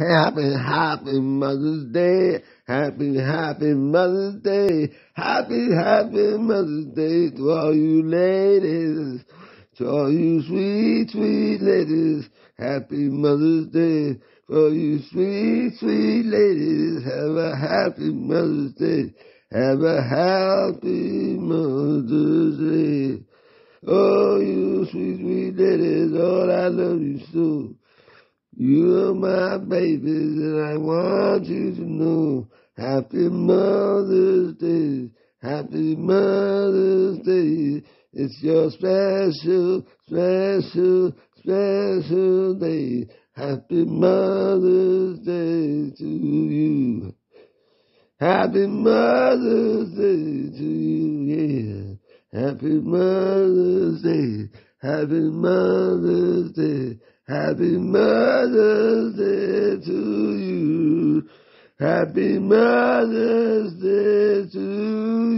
Happy Mother's Day. Happy Mother's Day. Happy Mother's Day to all you ladies. To all you sweet ladies. Happy Mother's Day. For you sweet ladies. Have a happy Mother's Day. Have a happy Mother's Day. Oh, you sweet ladies. Oh, I love you so. You're my babies, and I want you to know. Happy Mother's Day, Happy Mother's Day. It's your special day. Happy Mother's Day to you. Happy Mother's Day to you, yeah. Happy Mother's Day, Happy Mother's Day. Happy Mother's Day to you. Happy Mother's Day to